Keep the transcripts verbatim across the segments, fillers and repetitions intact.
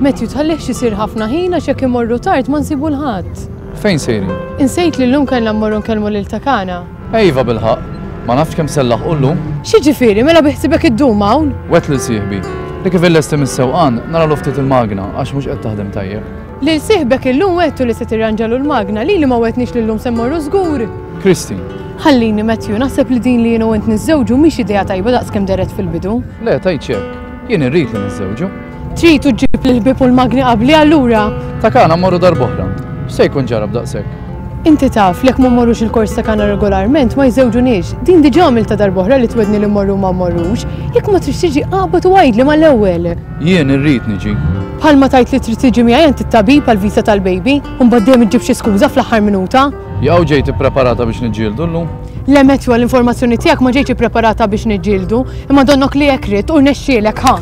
Matthew tħallih xisir ħafna ħin għax jekk imorru tard ma nsibu l-ħadd. Fejn sejrin? Insejt li llum kellna mmorru nkellmu lil Takana. Ejva bil-ħaq, ma nafx kemm sellaħ qullu. X'jiġifieri mela biħsibek iddum hawn? Wet lil sieħbi. Li kif illestim is-sewqan nara l-ftit il-magna għax mhux qed taħdem tajjeb. Lil sieħbek illum wettu li se tirranġalu l-magna li li ma wetniex li llum se mmorru żgur. Kristi. Ħallini Matthew, naħseb li din li jienu int niżżewġu mhix idea tajba daqskemm deret fil-bidu. Le tajt hekk. Jien irrid li niżżewġu. Trid ġib l-ħbieb u l-magni qabli allura. Takana mmorru darb'oħra. X'se jkun ġarab daqshekk? Inti taf lek ma mmorrux il-kors Takana regolarment ma jżewġunix. Din diġà għamilta darb'oħra li twedni li mmorru ma mmorrux. Jekk ma tridx tiġi qabad u għajdli mal-ewwel. Jien irrid niġi. Bħalma tajt li trid tiġi miegħi int it-tabib għall-visa tal-baby u mbagħad dejjem iġġib xi skuża fl-aħħar minuta. Jew ġejt ippreparata biex niġġieldu llum? Le Matthew l-informazzjoni tiegħek ma ġejtx ippreparata biex niġġieldu, imma donnok li jekk rid u rnexxielek ħa.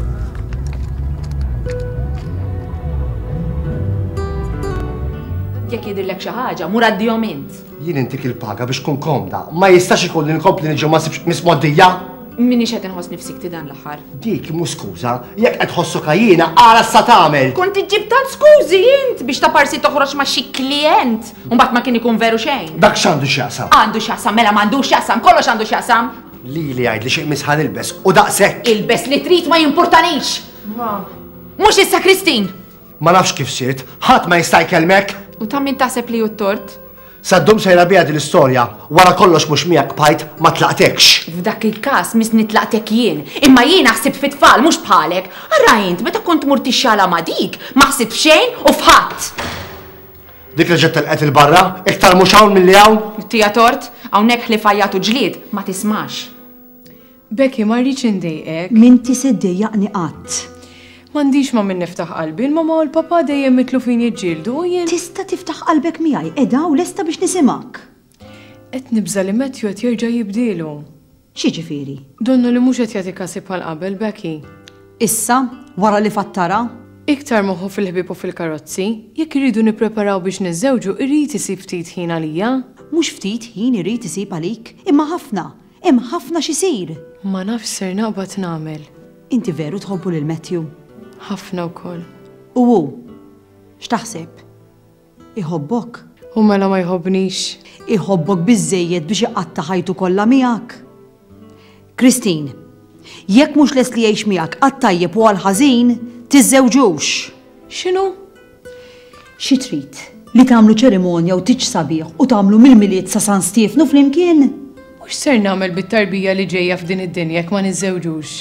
Jekk jidhirlek xi ħaġa, mur għaddihom int. Jien intik il-paga biex tkun komda. Ma jistax ikolli nkompli niġu ma sibx mismoddija. Minix qed inħoss nifsik dan l-aħħar. Dik mu skuża, jekk qed ħossu kajjina ara sa tagħmel. Kont iġġib tant skużi int biex ta' parsi toħroġ ma' xi klijent. U mbagħad ma kien ikun veru xejn. Dak x'għandu x'jaqsam. Għandu x'jaqsam, mela m'għandux x'jaqsam, kollox għandu x'jaqsam. Li li għajd li xi misħan ilbes u daqshekk. Ilbes li trid ma jimportanix. Ma. Mhux issa Kristin. Ma nafx kif sirt, ħadd ma jista' jkellmek. U ta' min taħseb li hu t-tort? Saddum sejra biha din l-istorja, wara kollox mhux miegħek bħajt ma tlaqtekx. F'dak il-każ mis nitlaqtek jien, imma jien naħsib fit-tfal mhux bħalek. Ara int meta kont mur tixxala ma' dik, ma ħsib f'xejn u f'ħadd. Dik li ġed telqet il-barra, iktar mhux hawn milli hawn. Tija tort, hawnhekk ħlifajjat u ġlied ma tismax. Becky ma rridx indejqek. Minti se ddejjaqni qatt. M'għandix ma min niftaħ qalbi, il-mama u l-papa dejjem mitlu fin jiġġieldu u jien. Tista' tiftaħ qalbek miegħi qiegħda u lesta biex nisimak. Qed nibża li Matthew qed jerġa' jibdielu. X'jiġifieri? Donnu li mhux qed jagħti kasib bħal qabel Becky. Issa, wara li fattara? Iktar moħħu fil-ħbieb u fil-karozzi, jekk iridu nippreparaw biex niżżewġu irrid isib ftit ħin għalija. Mhux ftit ħin irid isib għalik, imma ħafna, hemm ħafna x'isir. Ma nafx ser naqbad nagħmel. Inti veru tħobbu lil Matthew? Ħafna wkoll. U hu, x'taħseb? Iħobbok? U mela ma jħobbnix. Iħobbok biżżejjed biex iqatta' ħajtu kollha miegħek. Kristin, jekk mhux les li jgħix miegħek għat-tajjeb u għall-ħażin, tiżżewġux. X'inhu? Xi trid? Li tagħmlu ċerimonja u tiġ sabiħ u tagħmlu mill-miliet sa San Stiefnu flimkien? Mhux ser nagħmel bit-tarbija li ġejja f'din id-dinja jekk ma niżżewġux.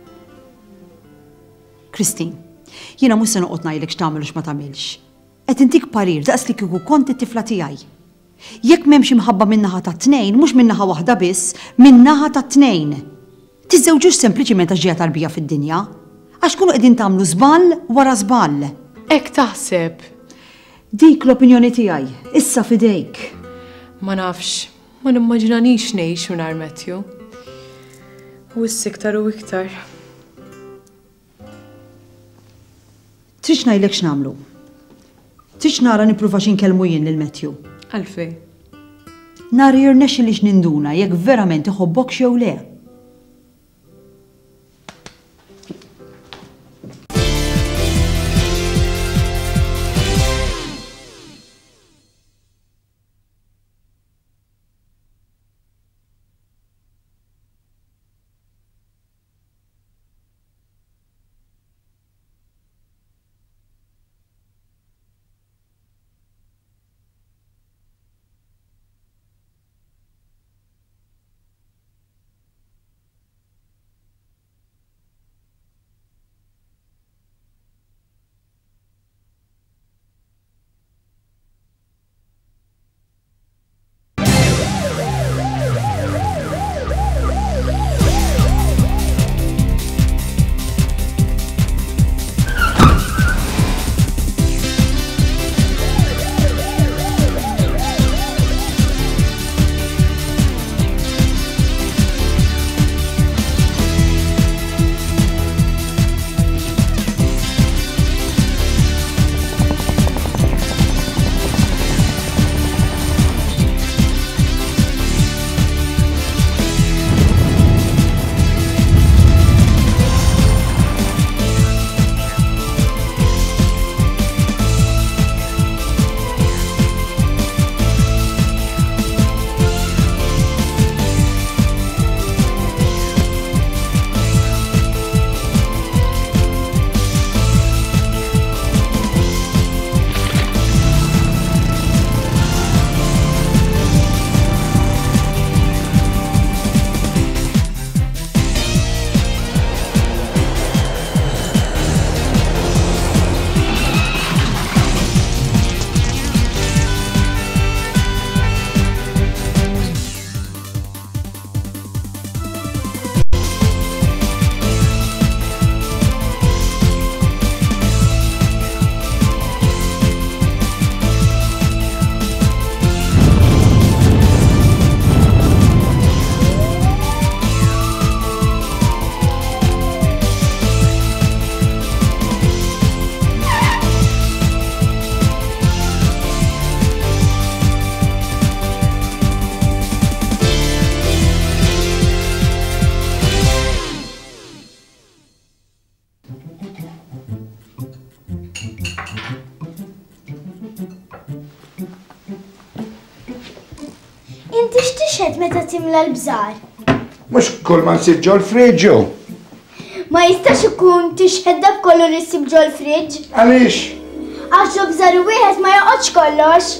Kristin, jiena mhux se noqgħod ngħidlek x'tagħmel u x'ma tagħmilx. Qed intik parir daqs li kieku kont it-tifla tiegħi. Jekk m'hemmx imħabba min-naħa tat-tnejn, mhux min-naħa waħda biss, min-naħa tat-tnejn. Tiżżewġux sempliċiment għax ġejja tarbija fid-dinja, għax tkunu qegħdin tagħmlu żball wara żball. Hekk taħseb. Dik l-opinjoni tiegħi, issa fidejk. Ma nafx, ma nimmaġinanix ngħix mingħajr Matthew. U issa iktar u iktar. Trix ngħidlek x'nagħmlu. Trix nara nippruva xi nkellmu jien lil Matthew. Għalfejn? Nara jirnexxi li x'ninduna jekk verament iħobbok jew le. meta timla l-bżar. Mux kull ma nsib ġol friġġu. Ma jistax ikun tixħedda b'kollu li ssib ġol friġġ. Għaliex? Għax ġo bżar wieħed ma joqgħodx kollox.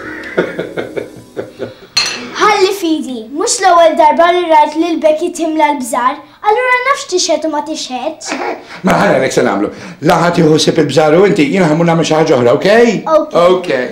Ħalli fidi, mhux l-ewwel darba li rajt li l-Beki timla l-bżar, allura nafx tixħed u ma tixħedx. Ma ħana nek se nagħmlu. Laħat jieħu sib il-bżar u inti jiena ħammu nagħmel xi ħaġa oħra, okej? Okej.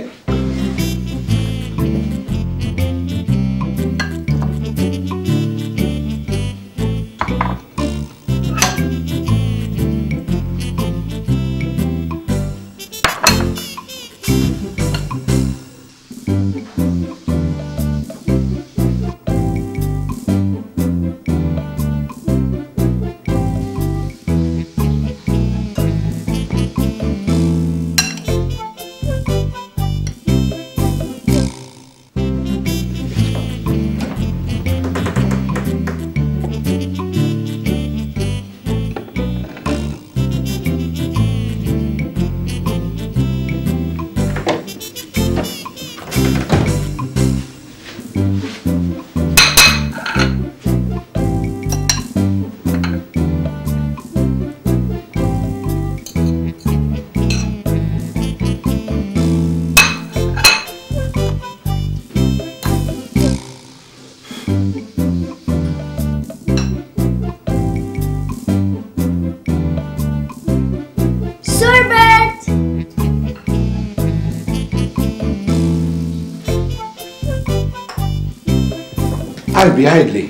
Qalbi għajdli.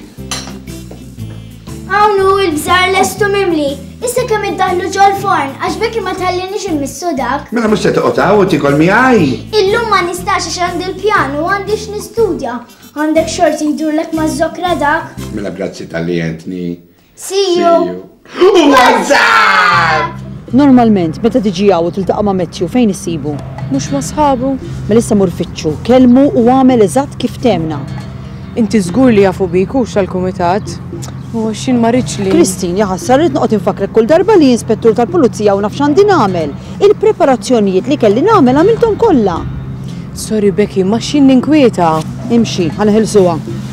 Għawnu il-bżar lestu mimli. Issa kemm iddaħlu ġol forn, għax Beki ma tħallinix il-missu dak. Mela mhux se toqgħod u tikol miegħi. Illum ma nistax għax għandi l-pjanu u għandix nistudja. Għandek xorti jdurlek ma' żokra dak. Mela grazzi tal-li jentni. See you. What's up? Normalment, meta tiġi għaw u tiltaqa' ma' Matthew fejn issibu? Mhux ma' sħabu. Mela issa mur fitxu, kelmu u għamel eżatt kif temna. Inti żgur li jafu bikux għal-kumitat. U xin ma rridx li. Kristin, jaħassar rrid noqgħod infakrek kull darba li inspettur tal-pulizija u naf x'għandi nagħmel. Il-preparazzjonijiet li kelli nagħmel għamilthom kollha. Sorry Beki, ma xin ninkwieta. Imxi, ħanħilsuha.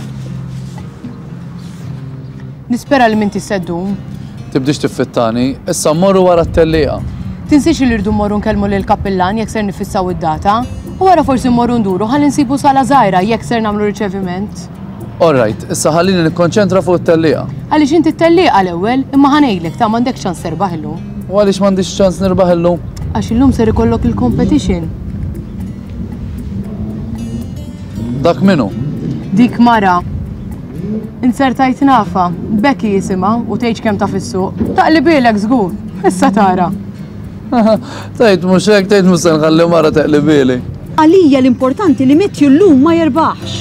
Nispera li minti seddum. Tibdix tiffittani, issa mmorru wara t-tellieqa. Tinsiex li rridu mmorru nkellmu lil kappillan jekk ser nifissaw id-data. U wara forsi mmorru nduru ħalli nsibu sala żgħira jekk ser nagħmlu riċeviment. Alright, issa ħallini nikkonċentra fuq it-tellieqa. Għaliex inti t-tellieqa l-ewwel imma ħanejlek ta' m'għandek ċans terbaħ illum. U għaliex m'għandix ċans nirbaħ illum? Għax illum ser ikollok il-competition. Dak minu? Dik mara. Insertajt nafa, Beki jisimha u tgħid kemm ta' fis-suq. Taqlibilek żgur, issa tara. Tgħid mhux hekk tgħid mhux se nħalli mara taqlibili. Għalija l-importanti li Matthew llum ma jerbaħx.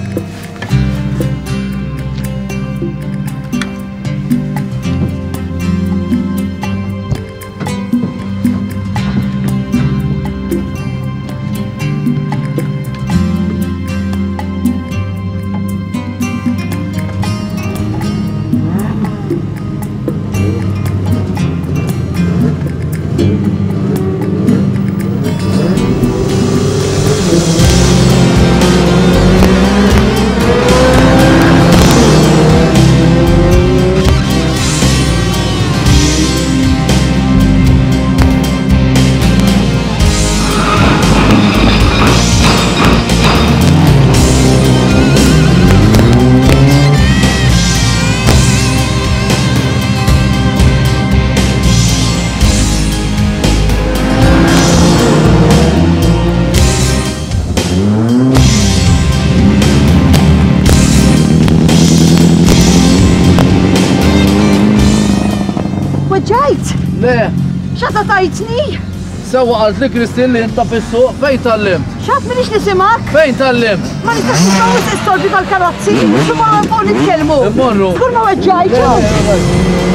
Ġajt! Le! X'għadha tajtni? Sewwa qalt li Kristin li inta fis-suq fejn tallimt? X'għad minix nisimak? Fejn tallimt? Ma nistax nitgħawis istorbi tal-karozzi, x'u ma nbgħu nitkellmu. Immorru. Żgur ma weġġajt.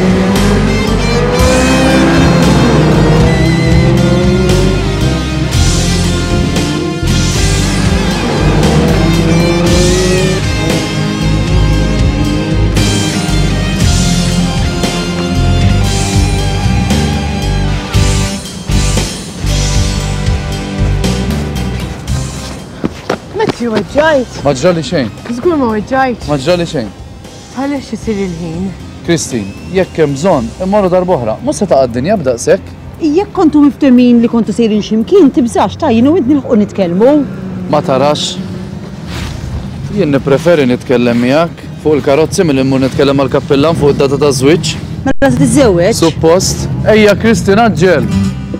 Matthew, Ġifieri weġġajt. Ma ġrali xejn, Żgur ma weġġajt. ma ġrali xejn. Għaliex isir il-ħin? Kristin, jekk hemm bżonn immorru darb'oħra, mhux se taqa' d-dinja b'daqshekk. Jekk kontu miftemin li kontu sejrin ximkien, tibżax ta' jinu id nilħu nitkellmu. Ma tarax. Jien nippreferi nitkellem miegħek fuq il-karozzi milli mmur nitkellem mal-kappellan fuq id-data ta' żwieġ. Mela se tiżewweġ. Suppost, ejja Kristin aġġel.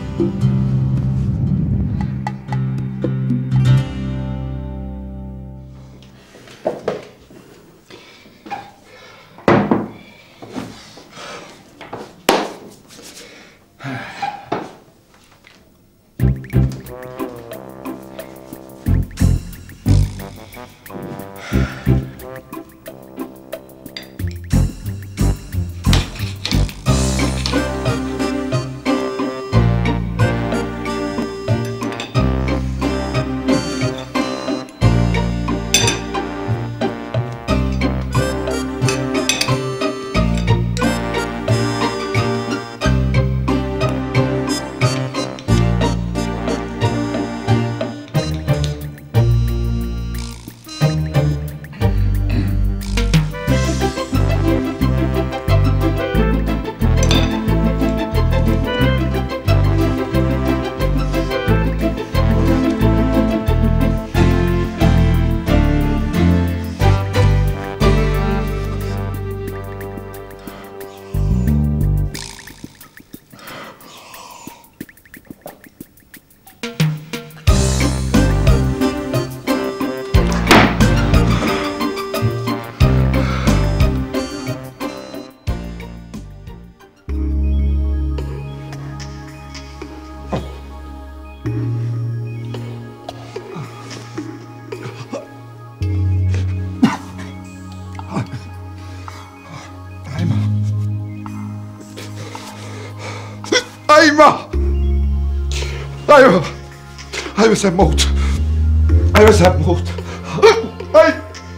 أيوة أيوة أيوة سموت أيوة سموت أي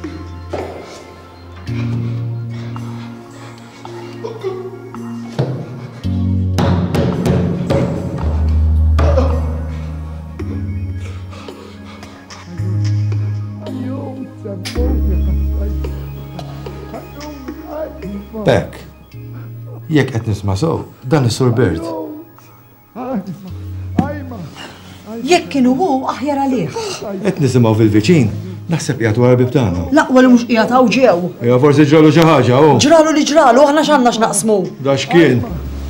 Bek, jekk qed nisma' sew, dan is-Sur Bert. Jekk kienu hu aħjar għalih. Qed nisimgħu fil-viċin, naħseb qiegħed wara bib tagħna. Laqwa li mhux qiegħed hawn ġew. Ja forsi ġralu xi ħaġa, hu. Ġralu li ġralu, aħna x'għandna x'naqsmu. Da x'kien?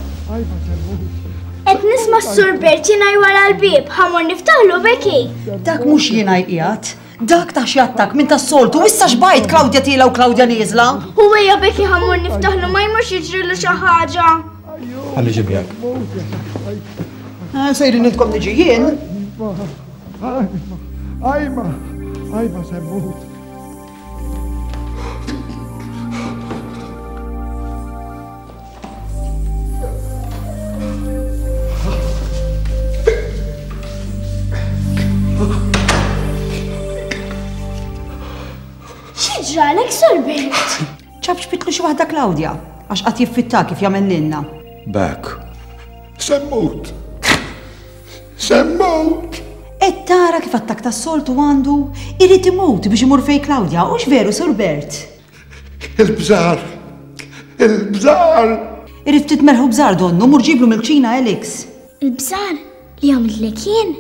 Qed nisma' s-Sur Bert jingħaj wara l-bib, ħammur niftaħlu Beki. Dak mhux jiena qiegħed. Dak ta' xjattak minn tas-soltu, issa xbajt Klawdja tila u Klawdja nieżla. U hija Beki ħammur niftaħlu ma jmurx jiġrilu xi ħaġa. Ħalli ġibjak. Sejrin intkom niġi jien. Ajma, ajma semmut. X'ġralek, Sur Bert? ċab xbitlu xi waħda Klawdja, għax qatt jiffitta kif jagħmel lilna. Bek. Semmut. Semmut. Et tara kif attak tas-soltu għandu, irid imut biex imur fej Klawdja, u x'veru Sur Bert? Il-bżar. Il-bżar. Irid titmerħu bżar donnu, mur ġiblu mill-ċina Elix. Il-bżar li għamiltlek jien?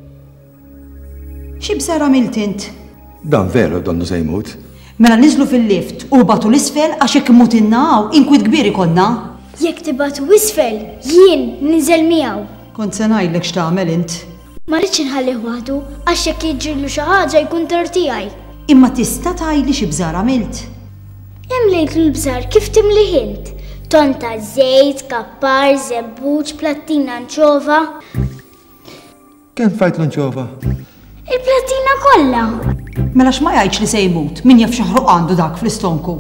Xi bżar għamilt int? Dan veru donnu se jmut. Mela niżlu fil-lift u batu l-isfel għax jekk imut innaw, inkwit kbir ikonna. Jekk tibatu isfel, jien ninżel miegħu. Kont se ngħidlek x'tagħmel int. Ma rridx inħallih waħdu għax jekk jiġrilu xi ħaġa jkun tor tiegħi. Imma tista' tgħidli xi bżar għamilt. Imlejt l-bżar kif timli int. Tonta żejt, kappar, żebbuġ, plattina nċova. Kemm fajt l-nċova? Il-plattina kollha. Mela x'ma jgħidx li se jmut, min jaf xi ħruq għandu dak fl-istonku.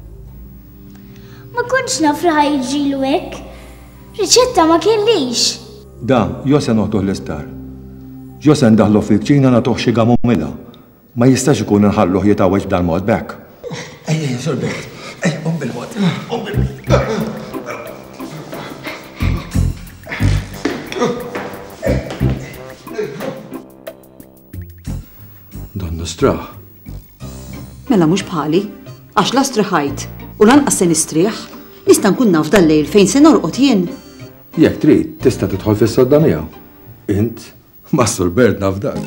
Ma kontx naf li ħajġilu hekk. Riċetta ma kellix. Dan, jo se noħduh l-isptar. Jo se ndaħlu fil-kċina nagħtuh xi gamumila. Ma jistax ikun inħalluh jitgħawweġ b'dan mod bekk. Ejja, Sur Bert. Ej, qum bil-mod. Qum bil-mod. Donnu straħ. Mela mhux bħali, għax la striħajt u lanqas se nistrieħ, nista' nkun naf dal-lejl fejn se norqod jien. Jekk trid, tista' tidħol fis-sodda miegħu. Int ma' Sur Bert naf dak.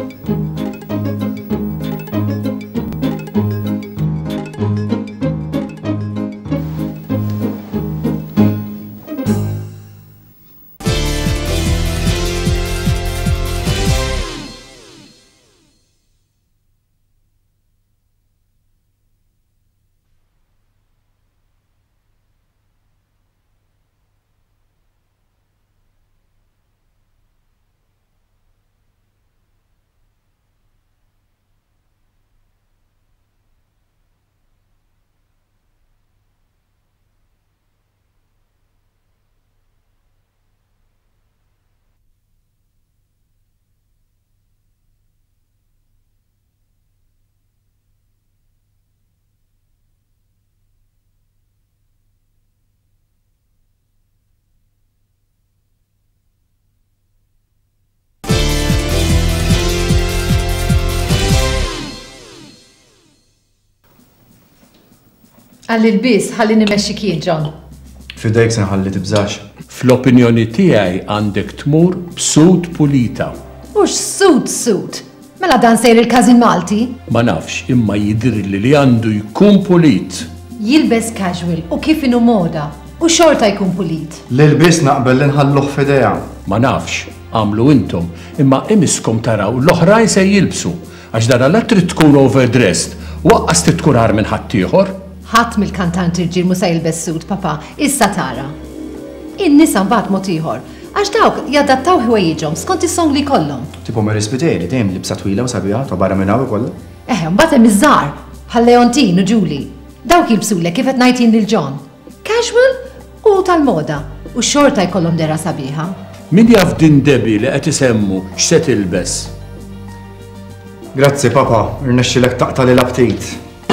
Għalli l-bis, ħalli nimexxi kien, John. Fidejk se nħalli tibżax. Fl-opinjoni tiegħi għandek tmur b'sut pulita. Mhux sut sut. Mela dan sejr il-każin Malti? Ma nafx, imma jidhirli li għandu jkun pulit. Jilbes casual u kif inhu moda u xorta jkun pulit. L-ilbis naqbel li nħalluh fidejha. Ma nafx, għamlu intom, imma imiskom taraw l-oħrajn se jilbsu, għax dara la trid tkun overdressed, waqqas trid tkun ar minn ħaddieħor. Ħadd mill-kantanti rġiel mhux se jilbes sut, papa, issa tara. In-nisa mbagħad mod ieħor, għax dawk jadattaw ħwejjiġhom skont is-song li jkollhom. Tipo Mary Spiteri, dejjem libsa twila u sabiħa ta' barra minn hawn ikollha. Eħe, mbagħad hemm iż-żgħar bħal Leontin u Julie. Dawk jilbsulek kif qed ngħid lil John. Casual u tal-moda u xorta jkollhom dera sabiħa. Min jaf din Debi li qed isemmu x'se tilbes? Grazzi papa, irnexxilek taqta' lil aptit.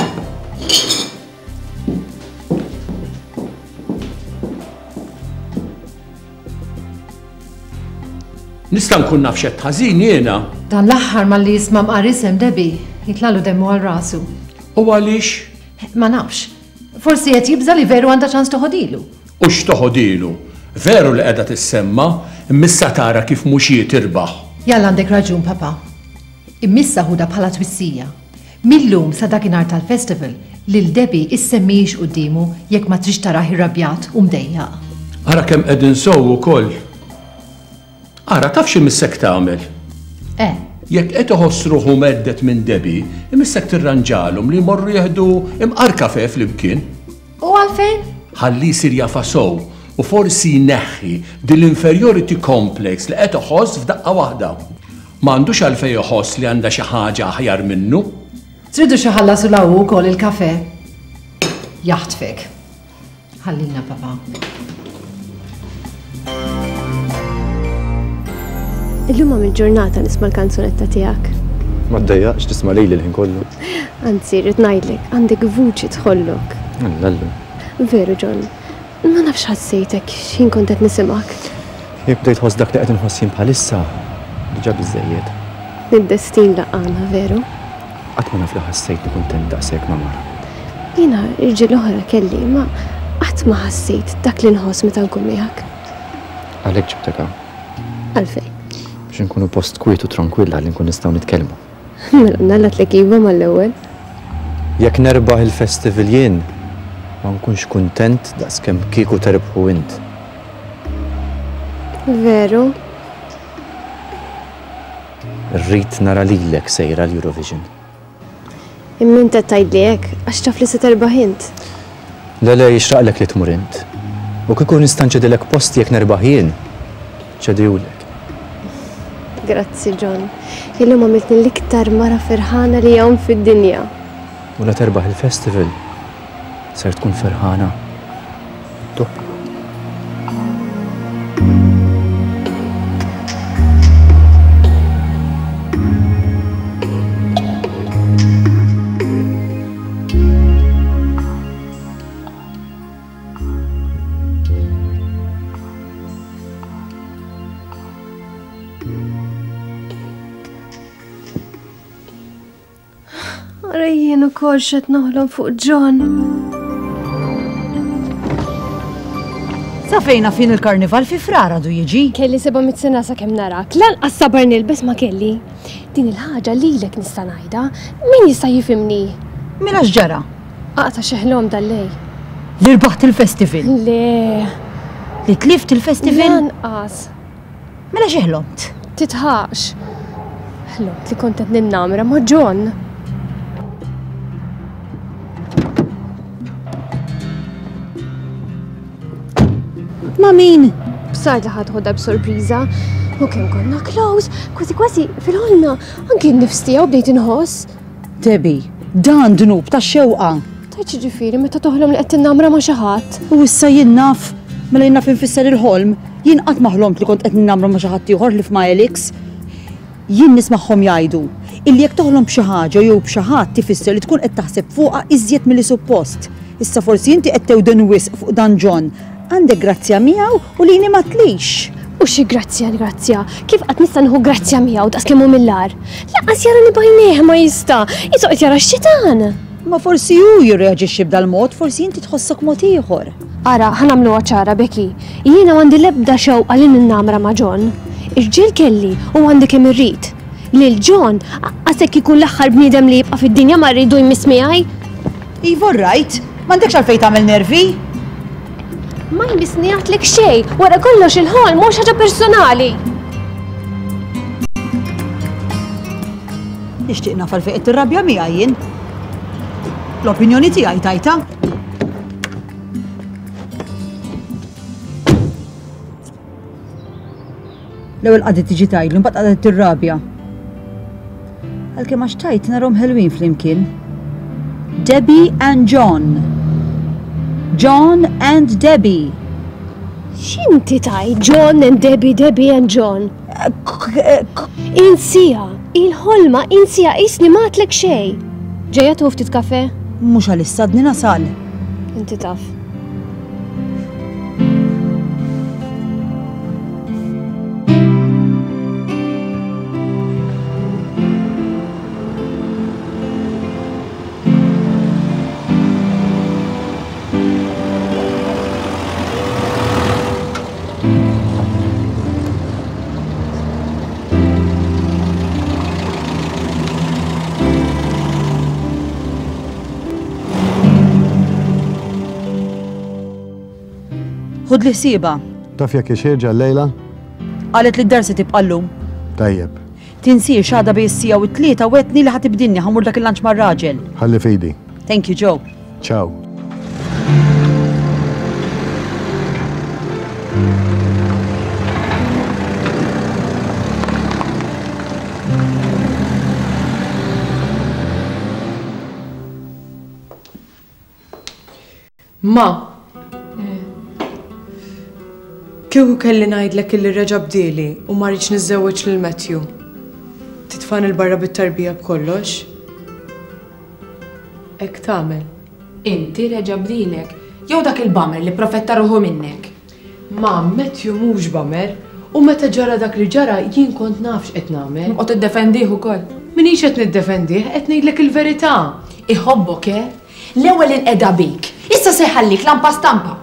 Nista' nkun naf x'qed ħażin jiena. Dan l-aħħar malli jisma' mqar isem Debi jitlalu demmu għal rasu. U għaliex? Ma nafx. Forsi qed jibża li veru għandha ċans toħodilu. U x'toħodilu? Veru li qiegħda tissemma, immissa tara kif mhux tirbaħ. Jalla għandek raġun, papa. Immissa ħuda bħala twissija. Millum sa dakinhar tal-festival lil Debi issemmix qudiemu jekk ma trix taraħ irrabjat u mdejjaq. Ara kemm qegħdin sow ukoll. Ara taf x'imissek tagħmel? Eh. Jekk qed iħoss ruħu meddet minn Debi, imissek tirranġalhom li jmorru jeħdu imqar kafe flimkien. U għalfejn? Ħalli jsir jafa' sow u forsi jneħħi din l-inferiority complex li qed iħoss f'daqqa waħda. M'għandux għalfejn iħoss li għandha xi ħaġa aħjar minnu. Tridu xi ħallasu law ukoll il-kafe? Jaħtfek. Ħallina papa. Illum għam il-ġurnata nisma' l-kanzunetta tiegħek. Ma ddejjaqx tisma' lili l-ħin kollu. Anzi, rrid ngħidlek, għandek vuċi tħollok. Allallu. Veru, John. Ma nafx ħassejtek x'in kont qed nisimgħek. Jekk bdejt ħoss dak li qed inħossin bħalissa, diġà biżejjed. Id-destin laqana, veru? Qatt ma naf li ħassejt li kuntent daqshekk ma' mara. Jiena irġiel oħra kelli, ma qatt ma ħassejt dak li nħoss meta nkun miegħek. Għalhekk ġibtek hawn. Għalfejn? Biex nkunu post kwietu tranquilla li nkun nistgħu nitkellmu. Mela nallat lek iva mal-ewwel. Jekk nerbaħ il-festival jien, ma nkunx kuntent daqskemm kieku terbħu int. Veru? Rrid nara lilek sejra l-Eurovision. Imma inti tgħidli hekk għax taf li se terbaħ int. Le le jixraqlek li tmur int. U kieku nista' nċedilek post jekk nerbaħ jien, ċediwlek. Grazzi, John. Illum għamiltni l-iktar mara ferħana li hawn fid-dinja. U la terbaħ il-festival, ser tkun ferħana. Top. jien ukoll xed noħlom fuq John. Sa fejna fin il-karnival fi Frara du jiġi? Kelli seba' mit sena sakemm narak, lanqas sabar nilbes ma kelli. Din il-ħaġa lilek nista' ngħidha, min jista' jifhimni? Min għax ġara? Aqta xeħlhom dal-lej. Li rbaħt il-festival? Le. Li tlift il-festival? Lanqas. Mela xeħlomt? Titħax. Ħlomt li kontet ninnamra ma' John. Ma' min? B'sar li ħadħodha b'sorpriża. U kemm konna close, kważi kważi fil-ħolma, anke n-nifs tiegħu bdejt inħoss. Debbie, dan dnub ta' xewqa. Tajt ġifieri meta toħlom li qed tinnamra ma' xi ħadd. U issa jien naf, mela jien naf infisser il-ħolm, jien qatt ma ħlomt li kont qed ninnamra ma' xi ħadd ieħor li f'ma' Elix. Jien nismagħhom jgħidu illi jekk toħlom b'xi ħaġa jew b'xi ħadd tifisser li tkun qed taħseb fuqha iżjed milli suppost. Issa forsi inti qed tewden wisq fuq dan John. Għandek grazzja miegħu u lini ma tlix. U xi grazzja grazzja, kif qatt nista' nieħu grazzja miegħu daqs kemm hu mill-ar. Lanqas jarani bajnejh ma jista', jisoqgħod jara x-xitan. Ma forsi hu jirreaġixxi b'dal mod, forsi inti tħossok mod ieħor. Ara, ħanamluha ċara Beki. Jiena għandi l-ebda xewqa li ninnamra ma' John. Irġiel kelli u għandi kemm irrid. Lil John għasek ikun l-aħħar bniedem li jibqa' fid-dinja ma rridu jmiss miegħi. Iva rajt, m'għandekx għalfejn tagħmel nervi? Ma jmissni għatlek xej, wara kollox il-ħolm mhux ħaġa personali. Nixtieq naf għalfejn qed tirrabja miegħi jien. L-opinjoni tiegħi tajta. L-ewwel qadet tiġi tgħidlu mbagħad qadet tirrabja. Għalkemm għax tajt narhom ħelwin flimkien. Debbie and John. John and Debbie. X'inti taj? John and Debbie, Debbie and John. Insija, il-ħolma insija isni matlek xej. Ġejja tu ftit kafe? Mhux għalissa dni nasal. Inti taf. Ħud li ħsieba. Taf jekk ixirġa l-lejla? Qalet li d-darsi tibqa' llum. Tajjeb. Tinsir x'għada bej is-sija u t-tlieta wetni li ħatibdinni ħamur dak il-lanċ mar-raġel. Ħalli fidi. Thank you, Joe. Ciao. Ma, kieku kelli ngħidlek illi reġa' bdieli u ma rridx niżżewweġ lil Matthew. Titfan il-barra bit-tarbija b'kollox? Hekk tagħmel. Inti reġa' bdielek, jew dak il-bamer li profetta ruħu minnek. Ma, Matthew mhux bamer, u meta ġara dak li ġara jien kont nafx qed nagħmel. U tiddefendih ukoll. Minix qed niddefendih, qed ngħidlek il-verità. Iħobbok, eh? L-ewwel inqeda bik, issa se jħallik lampa stampa.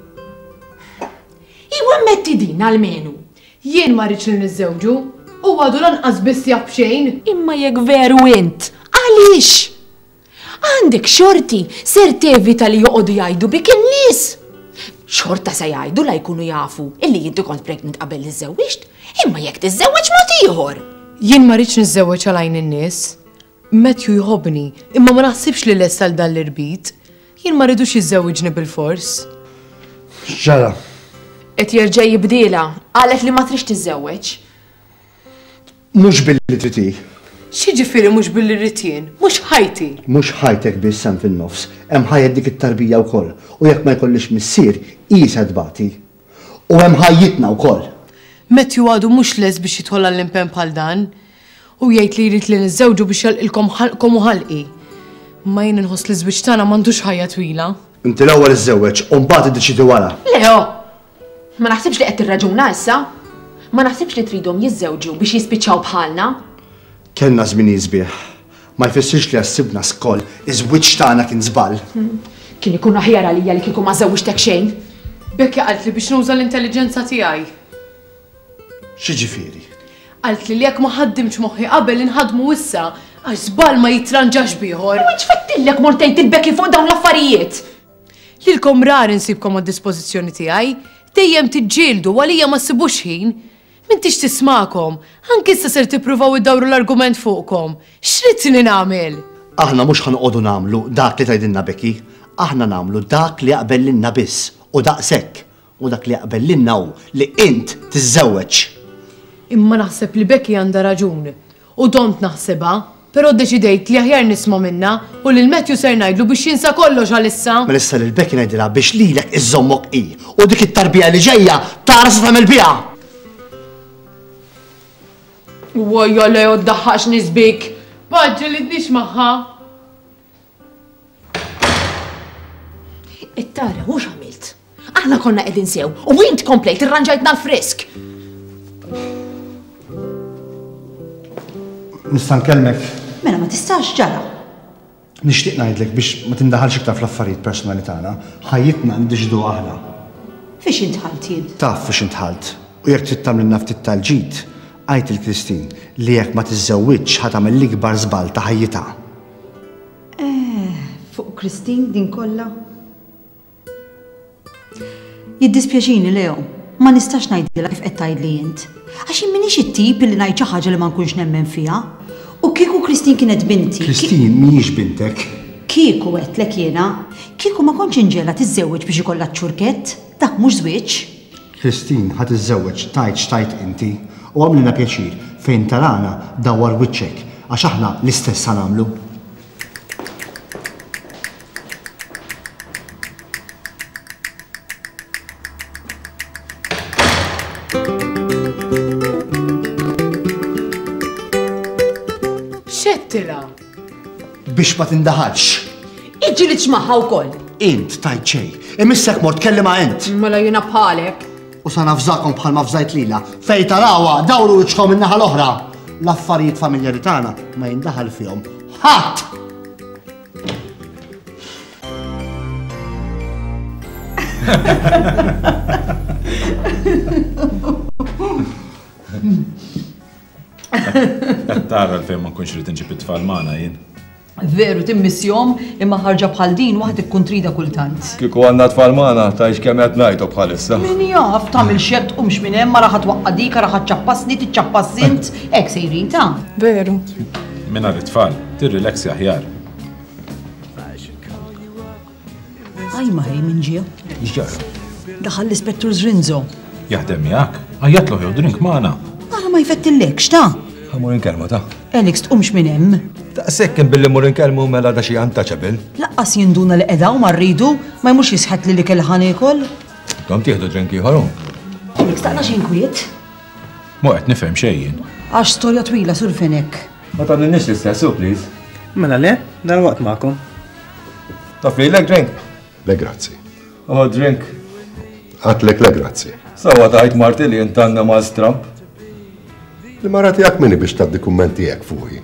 Iwa metti din almenu. Jien ma rridx li niżżewġu, u għadu lanqas biss jab xejn. Imma jekk veru int, għaliex? Għandek xorti ser tevita li joqogħdu jgħidu bik in-nies. Xorta se jgħidu la jkunu jafu illi jinti kont pregnant qabel li żewwiġt, imma jekk tiżżewweġ mod ieħor. Jien ma rridx niżżewweġ għalajn in-nies. Matthew jħobbni, imma ma naħsibx li lesta dan l-irbit. Jien ma rridux jiżżewwiġni bil-fors. Ġara. Qed jerġa' jibdiela, qalet li ma trix tiżżewweġ. Mhux billi triti. X'jiġifieri mhux billi rrid jien, mhux ħajti. Mhux ħajtek biss hemm fin-nofs, hemm ħajja dik it-tarbija wkoll. U jekk ma jkollix missier, qisha tbati. U hemm ħajjitna wkoll. Matthew għadu mhux les biex jidħol għall-impenn bħal dan. U jgħid li jrid li niżżewġu biex jalqilkom ħalqkom u ħalqi. Ma jien inħoss li żwieġ tagħna m'għandux ħajja twila. Inti l-ewwel iżżewweġ u mbagħad iddeċidi wara. Leo, ma naħsibx li qed tirraġuna issa. Ma naħsibx li tridhom jiżżewġu biex jispiċċaw bħalna. Kellna żmien jiżbieħ. Ma jfissirx li għassibna skoll iż-żwieġ tagħna kien żball. Kien ikun aħjar għalija li kieku ma żewwixtek xejn. Bekki qalt li biex nuża l-intelligenza tiegħi. X'jiġifieri? Qalt li jekk ma ħaddimx moħħi qabel inħadmu issa għax żball ma jitranġax bieħor. U ċfattillek mortejn tilbekki fuq dawn l-affarijiet. Lilkom rar insibkom għad-dispożizzjoni tiegħi, dejjem tiġġieldu għalija ma ssibux ħin. M'intix tismakom, anke issa ser tippruvaw iddawru l-argument fuqkom. X'ridni nagħmel? Aħna mhux ħanqogħdu nagħmlu dak li tgħidilna Becky, aħna nagħmlu dak li jaqbel lilna biss u daqshekk. U dak li jaqbel lilna hu li int tiżżewweġ. Imma naħseb li Becky għandha raġun. U dont naħsebha, però ddeċidejt li aħjar nisma' minnha u lil Matthew ser ngħidlu biex jinsa kollox għalissa. Mela issa lil Becky ngħidilha biex lilek iżommok hi u dik it-tarbija li ġejja tara se tagħmel biha. Wajja le joddaħħax nisbik. Baġġa li d-nix maħħa. It-tara, mhux għamilt. Aħna konna qegħdin sew u int komplejt irranġajtna l-frisk. Nista' nkellmek. Mela ma tistax ġara. Nixtieq ngħidlek biex ma tindaħalx iktar fl-affarijiet personali tagħna, ħajjitna ndiġdu aħna. Fiex intħalt jien? Taf fiex intħalt. U jekk trid tagħmel ftit tal-ġid, għajt il-Kristin li jekk ma tiżżewwitx ħad tagħmel l-ikbar żball ta' ħajjitha. Eh, fuq Kristin din kollha. Jiddispjaċini Leo, ma nistax ngħidilha kif qed tgħidli int. Għax jien m'iniex it-tip li ngħid xi ħaġa li ma nkunx nemmen fiha. U kieku Kristin kienet binti. Kristin mhijiex bintek. Kieku għedlek jiena, kieku ma kontx inġela tiżżewweġ biex ikollha ċurkett, dak mhux żwieġ. Kristin ħad iżżewweġ tajt xtajt inti u għamlina pjaċir fejn tarana dawwar wiċċek għax aħna l-istess ħanamlu. Xettila? Biex ma tindaħalx. Iġi li ċmaħħa wkoll. Int tajt xej, imissek mort kellima int. Mela jiena bħalek. U sa nafżakom bħal ma fżajt lila. Fej tarawa dawru wiċċkom min-naħa l-oħra. L-affarijiet familjari tagħna ma jindaħal fihom. Ħadd! Qed tara l-fejn ma nkunx rid inġib it-tfal magħna jien. Veru timmissjom imma ħarġa bħal din waħd ikkun trida kultant. Kieku għandna tfal magħna tgħix kemm qed ngħidu bħalissa. Min jaf tagħmel xi tqumx minn hemm ma raħat waqqa dik raħat ċappasni tiċċappas int hekk sejrin ta'. Veru. Mingħajr it-tfal, tirrileksi aħjar. Aj ma ħej minn ġie. X'ġar? Daħal l-ispettur Zrinzo. Jaħdem miegħek? Għajjatlu jew drink magħna. Ara ma jfettilekx ta'. Ħamur inkellmu ta'. Elix tqumx minn hemm. Daqshekk kien billi mur inkellmu mela da xi untouchable. Laqqas jinduna li qedaw ma rridu ma jmux jisħat li li kell ħanikol. Tom tieħdu drink ieħor. Elix taqna xi inkwiet. Mo qed nifhem xejn. Għax storja twila sur fenek. Ma tagħmilniex l-istessu, please. Mela le, dar waqt magħkom. Taf lilek drink? Le grazzi. Oh, drink. Għatlek le grazzi. Sawa tajt Marti li intanna ma' Trump. Li mara tiegħek minni biex taddi kummenti hekk fuqi.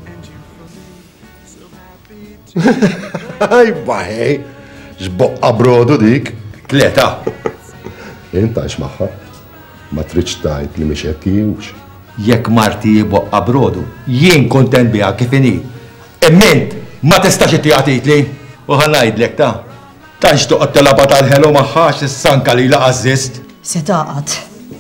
Aj baħej, x'boqqa brodu dik. Tleta. Inta x'maħħa. Ma tridx tajt li mhix hekk hijux. Jekk Marti boqqa brodu, jien kontent biha kif inhi. Imment ma tistax ittieqatitli u ħanajdlek ta' Tanx toqgħod telaba tal-ħelu magħha sanka li laqażist. Se taqgħod.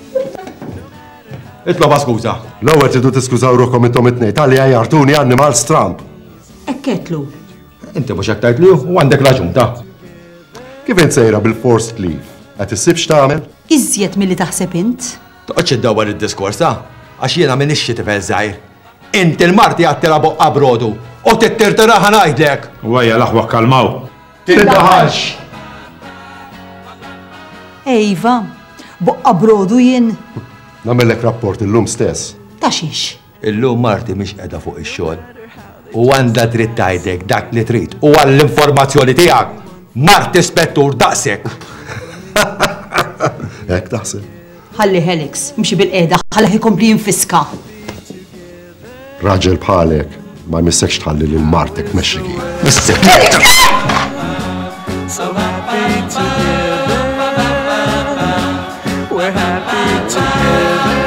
Itloba skuża. L-ewwel tridu tiskużaw ruħkom intom it-tnejn tal-li għajjartuni animal stramp. Ekketlu. Inti mhux hekk tajtlu u għandek raġun ta'. Kif int sejra bil-forced leave? Qed issibx tagħmel? Iżjed milli taħseb int. Toqgħodx iddawwar id-diskors ta' għax jiena m'iniex xi tifel żgħir. Inti l-Marti għad tela boqqa brodu u tittirtira ħanajdlek. Wejja l-aħwa kalmaw. Tindaħalx. Ejva, boqqa brodu jien. Nagħmellek rapport illum stess. Ta' xiex. Illum Marti mhix qiegħda fuq ix-xogħol. U għandha trid tgħidlek dak li trid u għall-informazzjoni tiegħek. Marti spettur daqshekk. Hekk taħseb. Ħalli Helix, mxi bil-qiegħda ħalli ikompli jinfiska. Raġel bħalek Ma jmissekx tħalli lil martek mexxi kien. Missek. So happy together. We're happy together.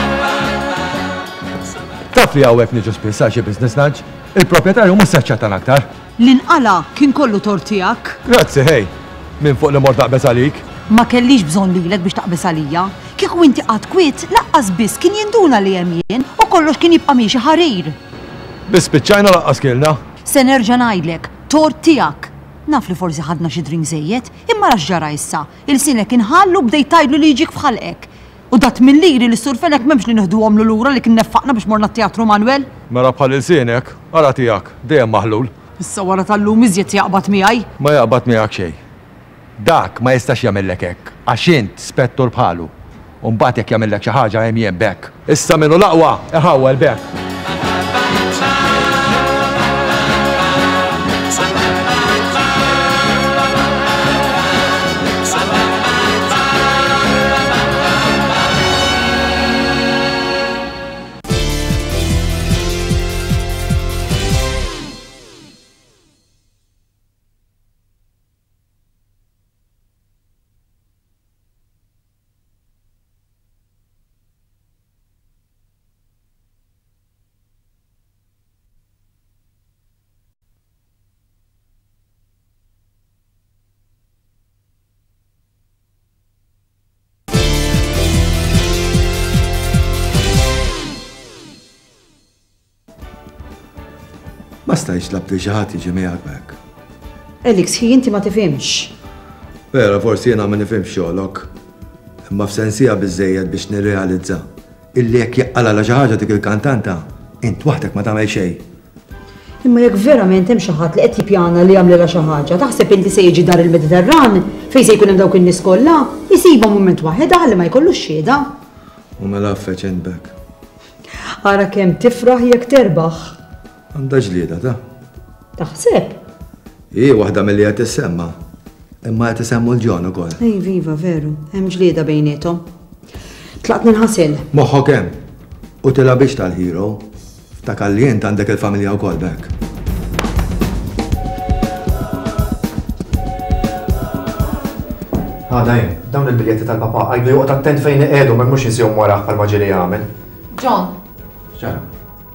Taf li għawek niġu spissa xie business lunch, il-proprietarju mus seċċatan aktar. L-inqala kien kollu tortijak. Grazzi, hej, minn fuq li mor taqbes għalik. Ma kellix bżon lilek biex taqbes għalija. Kieku inti qatt kwiet, laqqas biss kien jinduna li hemm jien u kollox kien jibqa' miexi ħarir. Biss spiċċajna laqqas kilna. Se nerġa' ngħidlek, tort tiegħek. Naf li forsi ħadna xi drink żejjed, imma rax ġara issa. Il-sinek inħallu bdejt tgħidlu li jiġik fħalqek. U dat mill-liri li s-surfelek memx li nħduhom l-lura li kien neffaqna biex morna t-teatru Manuel? Mara bħal il-sinek, għara tijak, dejjem maħlul. Issa wara tal-lum iżjed jaqbad miegħi. Ma jaqbad miegħek xejn. Dak ma jistax jagħmellek hekk, għax int spettur bħalu. U mbagħad jekk jagħmellek xi ħaġa hemm jien bekk. Issa minnu l-aqwa, iħawwel bekk. Ma stajx labti xi ħadd jiġi miegħek hekk. Elix, hi inti ma tifhimx. Vera, forsi jiena ma nifhimx xogħolok. Imma f'sensija biżejjed biex nirrealizza illi jekk jaqala la xi ħaġa dik il-kantanta, int waħdek ma tagħmel xejn. Imma jekk verament hemm xi ħadd li qed jippjana li jagħmlilha xi ħaġa, taħseb inti se jiġi dar il-Mediterran fejn se jkun hemm dawk in-nies kollha, isibhom mument waħed ħalli ma jkollux xhieda. U mela affeċent bekk. Ara kemm tifraħ jekk terbaħ. Għandha ġlieda ta'. Taħseb? Hi waħda milli qed issemma. Imma qed isemmu l-ġon ukoll. Ej viva veru, hemm ġlieda bejniethom. Tlaqt ninħasil. Moħħok hemm. U tilha biex tal-hero. Ftakar li int għandek il-familja wkoll bekk. Għada jen, dawn il-biljetti tal-papa għajdu juqt attent fejn iqedu mek mhux insihom waraħ bħal ma ġieli jagħmel. John. Ċara.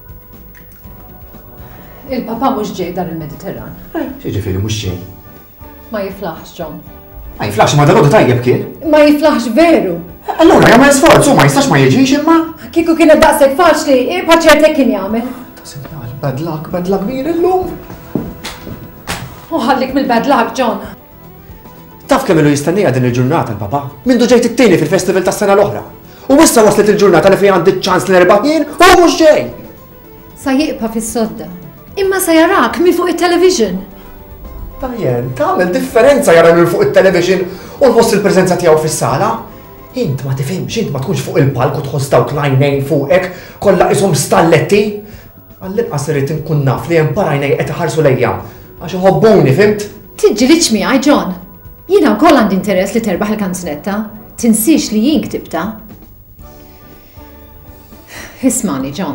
Il-papa mhux ġej dar il-Mediterran. X'jiġifieri mhux ġej? Ma jiflaħx, John. Ma jiflaħx ma dalodu tajjeb kien? Ma jiflaħx veru. Allura jagħmel sforzu ma jistax ma jiġix imma. Kieku kienet daqshekk faċli, paċertek kien jagħmel. Bad luck, bad luck mir illum. U ħallik mill-bad luck, John. Taf kemm ilu jistennija din il-ġurnata l-papa? Mindu ġejt it-tieni fil-festival tas-sena l-oħra. U issa waslet il-ġurnata li fejn għandi ċans li nerbaħ jien u mhux ġej. Sa jieqpa fis-sodda. Imma sa jarak mi fuq it-television. Tajjen, tagħmel differenza jara minn fuq it-television u l-post il-preżenza tiegħu fis-sala. Int ma tifhimx, int ma tkunx fuq il-palk u tħoss dawk lajnejn fuqek kollha ishom stalletti. Għall-inqas irid inkun naf li hemm barajnej qed iħarsu lejja għax iħobbuni, fimt? Tiġġilitx miegħi, John. Jiena wkoll għandi interess li terbaħ il-kanzunetta. Tinsiex li jien ktibta. Ismani, John.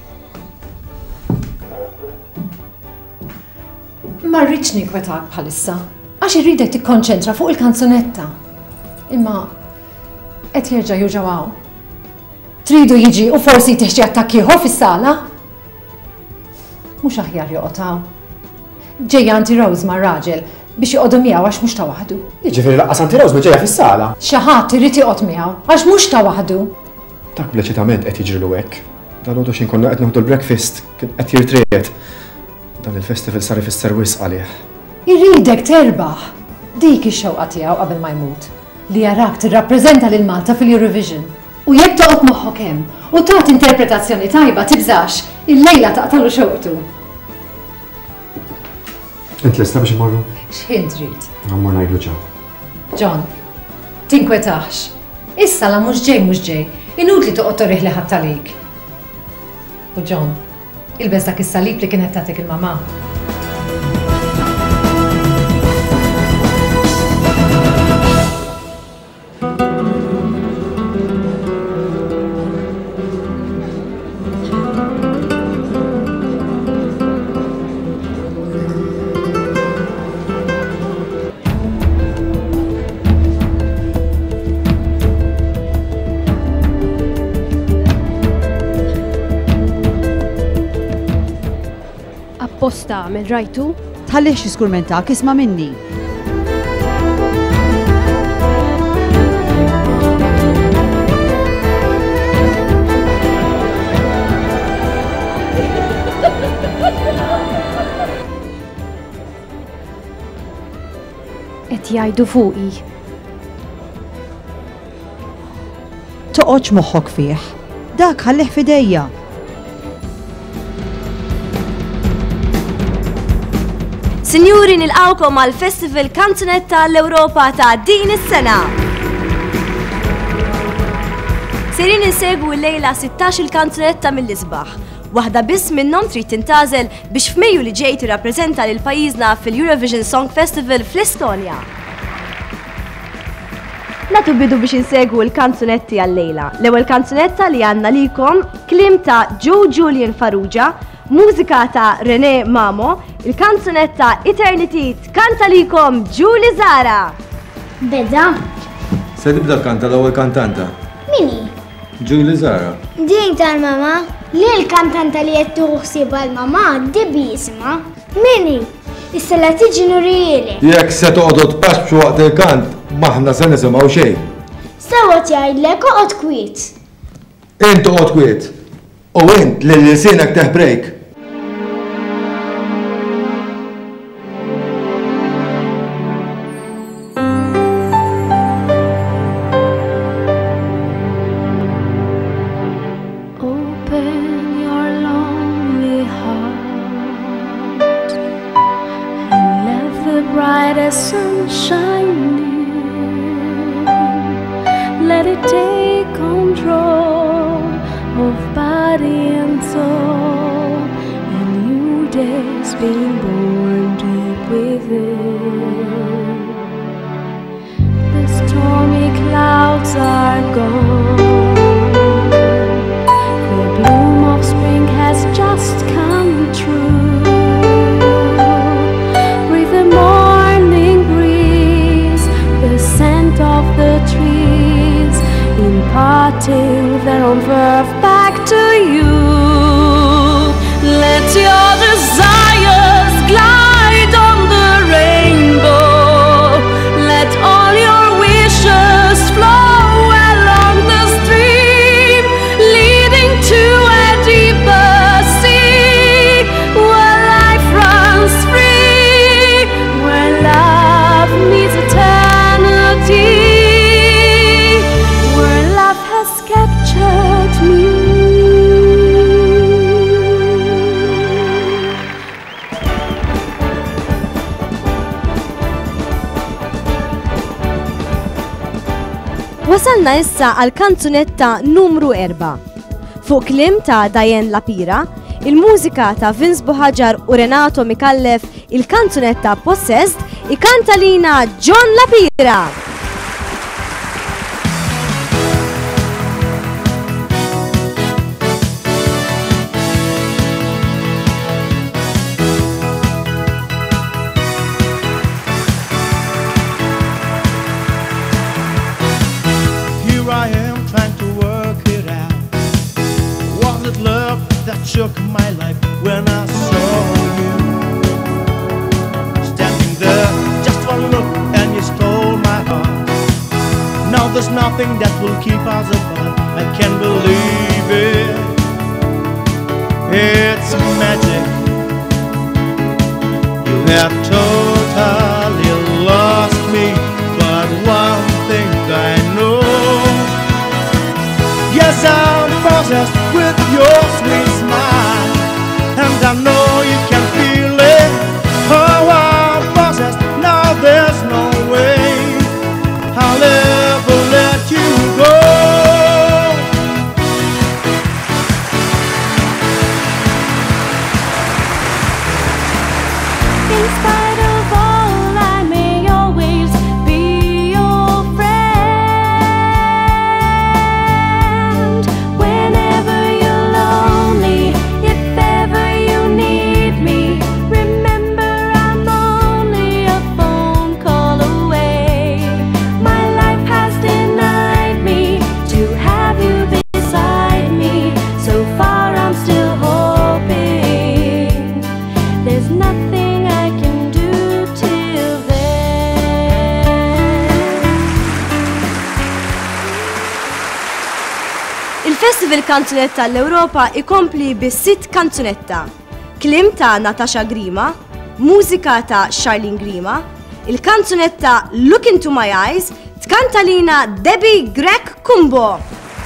Ma rridx ninkwetak bħalissa, għax irridek tikkonċentra fuq il-kanzunetta. Imma qed jerġa' juġawaw. Tridu jiġi u forsi teħġi attakk ieħor fis-sala? Mhux aħjar joqgħod. Ġejja Auntie Rose ma' raġel biex joqogħdu miegħu għax mhux ta' waħdu. Jiġifieri laqqas Auntie Rose ġejja fis-sala. Xi ħadd irid joqgħod miegħu għax mhux ta' waħdu. Dak bl-eċitament qed jiġrilu hekk. Dalgħodu xi nkunu qed noħdu l-breakfast kien qed jirtried. Dan il-festival sar ifisser wisq għalih. Irridek terbaħ. Dik ix-xewqa tiegħu qabel ma jmut. Li jarak tirrappreżenta lil Malta fil-Eurovision. U jekk toqgħod moħħok hemm u tagħti interpretazzjoni tajba tibżax, il-lejla taqtalu xewqtu. Int lesta biex imorru? X'ħin trid? Ammur ngħidlu ċaw. John, tinkwetax. Issa la mhux ġej mhux ġej, inutli toqgħod torriħ li ħadd għalik. U John, ilbes dak is-salib li kienet tagħtik il-mama. apposta minn rajtu? Tħallix jiskurmentak, isma' minni. Qed jgħidu fuqi. Toqgħodx moħħok fih. Dak ħallih f'idejja. Sinjuri, nilqawkom għal Festival Kanzunetta l-Ewropa ta' din is-sena. Serin insegwu l-lejla sittax il-kanzunetta mill-isbaħ. Waħda biss minnhom trid tintażel biex f'Mejju li ġej tirrappreżenta lil pajjiżna fil-Eurovision Song Festival fl-Estonja. Natu bidu biex insegwu l-kanzunetti għal-lejla. L-ewwel kanzunetta li għandna likom klim ta' Joe Julian Farrugia, mużika ta' René Mamo, il-kanzunetta Eternity tkanta likom Julie Zara. Beda. Se tibda tkanta l-ewwel kantanta. Mini? Julie Zara. Din tal-mama. Li l-kantanta li qed tuħsibha l-mama Debbie isma. Mini? Issa la tiġi nurieli. Jekk se toqgħodu tpaxxu waqt il-kant, maħna se nisimgħu xejn. Sewa jgħidlek oqgħod kwiet. Int oqgħod kwiet. U int li liesinek teħ break. Let it take control of body and soul, and new days being born deep within. The stormy clouds are gone, the bloom of spring has just come true. With the morning breeze, the scent of the trees, imparting their own verve back to you. Let your desires glide on the rainbow. Let all your wishes flow along the stream, leading to a deeper sea, where life runs free, where love meets eternity. Wasalna issa għal kanzunetta numru erba. Fuq klim ta' Diane Lapira, il-mużika ta' Vince Buħaġar u Renato Mikallef, il-kanzunetta Possessed, ikanta lina John Lapira. Shook my life when I saw you standing there, just one look and you stole my heart. Now there's nothing that will keep us apart. I can't believe it. It's magic. You have totally lost me, but one thing I know, yes, I'm possessed with your sweet smile, and I know you can feel it. Oh, I'm possessed, now there's no way I'll ever let you go. In spite of Il-Festival Kanzunetta l-Ewropa ikompli bis-sitt kanzunetta. Klim ta' Natasha Grima, mużika ta' Charlene Grima, il-kanzunetta Look Into My Eyes tkanta lina Debbie Grek Kumbo.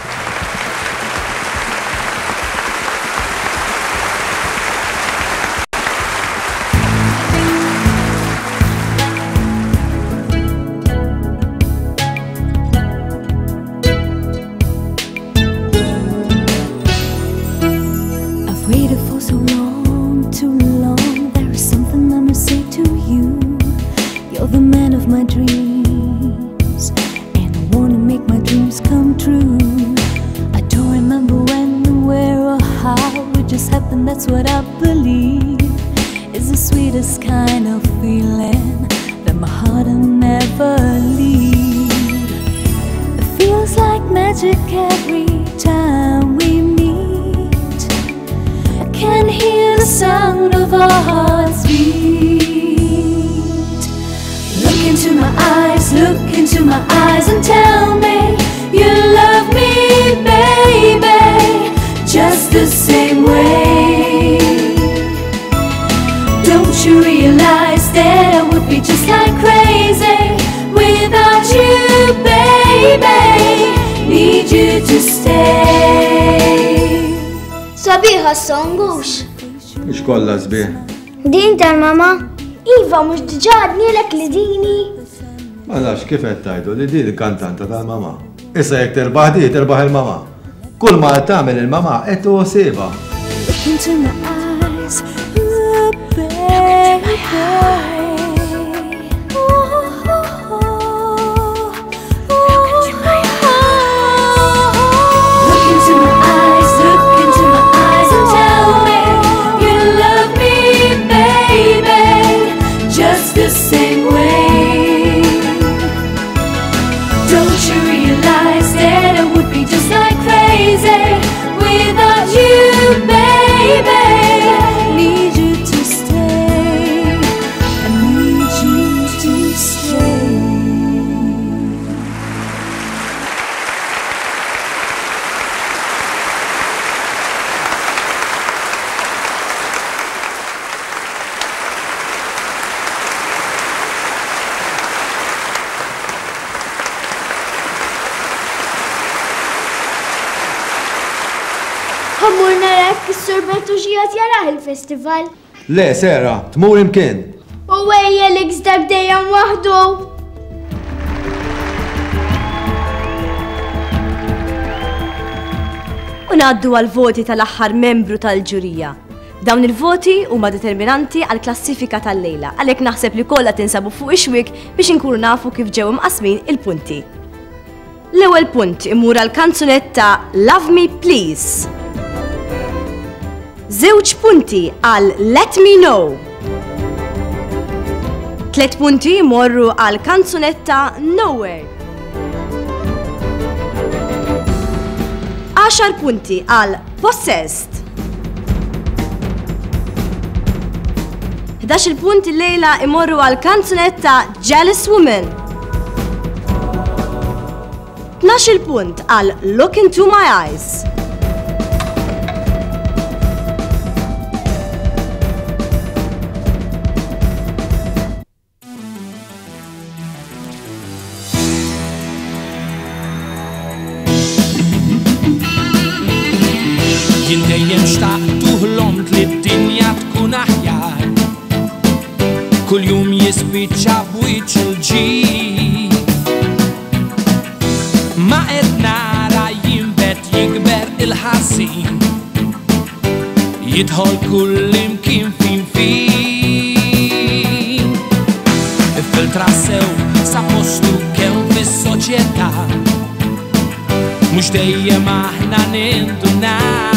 That's what I believe is the sweetest kind of feeling that my heart will never leave. It feels like magic every time we meet. I can hear the sound of our hearts beat. Look into my eyes, look into my eyes and tell me you love me, baby, just the same way. Don't you realize that I would be just like crazy without you, baby? Need you to stay. Sabiħa songux. Ix kolla sbieħ. Din tal-mama? Iva, mux diġadnilek li dini. Malax kif qed tajdu li din il-kantanta tal-mama. Issa jekk terbaħ di, terbaħ il-mama. Kull ma tagħmel il-mama qed tuħsibha. Look into my eyes, ooh, baby. Festival. Le, Sera, tmur imkien. U għejja l-iksdab dejjem waħdu. U ngħaddu għal-voti tal-aħħar membru tal-ġurija. Dawn il-voti huma determinanti għal-klassifika tal-lejla, għalhekk naħseb li kollha tinsabu fuq ix-xwik biex inkunu nafu kif ġew imqasmin il-punti. L-ewwel punt imur għall-kanzunetta Love Me Please. Żewġ punti għal Let Me Know. Tlet punti morru għal kanzunetta Nowhere. Għaxar punti għal Possessed. ħdax punti lejla imorru għal kanzunetta Jealous Woman. tnax punt għal Look Into My Eyes. Jien dejjem xtaqtu ħlomt li d-dinja tkun aħjar. Kull jum jispiċċa b'wiċċ il-ġid. Ma qed nara jinbet jikber il-ħażin. Jidħol kull imkien fin fin. Iffiltra sew sa postu kemm fis-soċjetà. Mhux dejjem aħna nindunaw.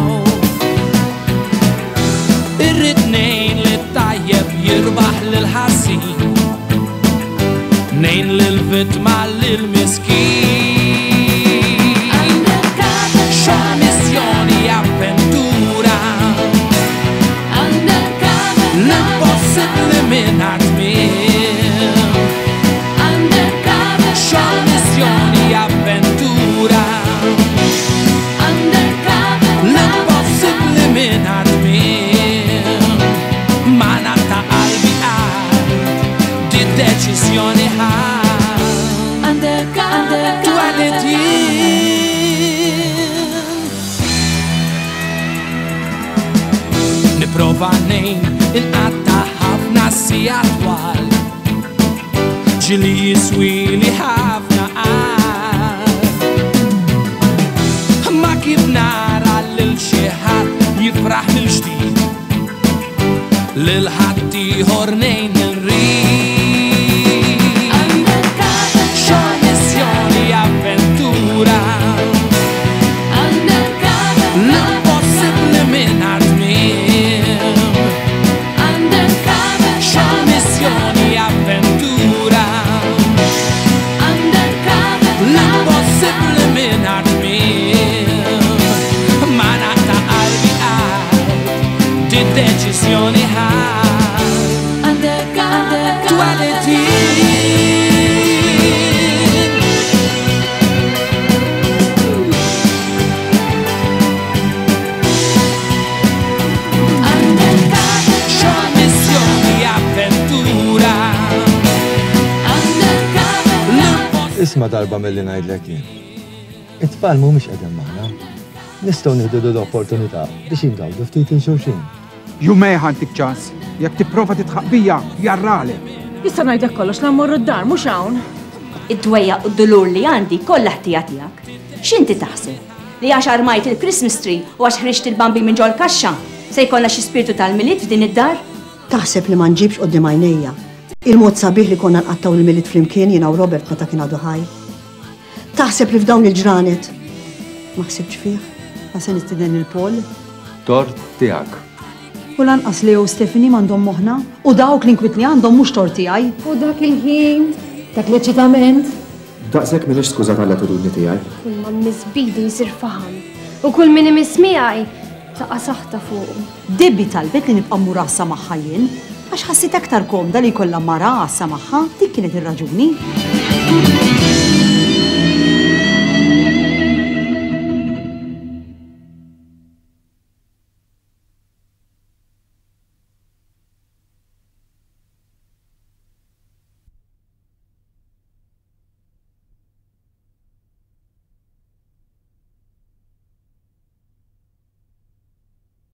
Irrid nejn li tajjeb jirbaħ lil-ħażin, nejn lil-vittma lil-miskin. Xo missjoni avventura, l-impossibbli mingħand min. Xo missjoni avventura, f'għajnejn inqatta ħafna sija twal ġili jiswili ħafna qal ma kif nara lil xi ħadd jifraħ mill-ġdid lil ħadd ieħor ngħin irrid xi missjoni avventura l-impossibbli mingħajr tmiem xi missjoni avventura l-impossibbli mingħajr tmiem ma naqta' qalbi qal di deċiżjoni ħadd duality Isma' darba milli ngħidlek jien. It-tfal mhumiex qegħdin magħna. Nistgħu nieħdu l-opportunità biex ingawdu ftit il xulxin. Jumej ħantik ċans, jekk tipprova titħaq bija jarrali. Issa ngħidlek kollox la mmorru d-dar mhux hawn. Id-dwejja u d-dulur li għandi kollha ħtija tiegħek. X'inti taħseb? Li għax armajt il-Christmas tree u għax ħriġt il-bambi minn ġol kaxxa se jkollna xi spiritu tal-miliet f'din id-dar? Taħseb li ma nġibx qudiem għajnejja. Il-mod sabiħ li konna nqattaw il-milit flimkien jiena u Robert meta kien għadu ħaj. Taħseb li f'dawn il-ġranet. Ma ħsibx fih, ma se nistiden il-Pol. Tort tiegħek. U lanqas li u Stefani m'għandhom moħħna u dawk l-inkwit li għandhom mhux tort tiegħi. U dak il-ħin, dak l-eċitament. Daqshekk m'iniex skuża tal-attitudni tiegħi. Kull ma mnisbidi jsir faħam. U kull min imismiegħi taqa' saħta fuq. Debbi talbet li nibqa' murassa magħha jien. Għax ħassit aktar komda li kollha mara għassa magħha, dik kienet ir-raġuni.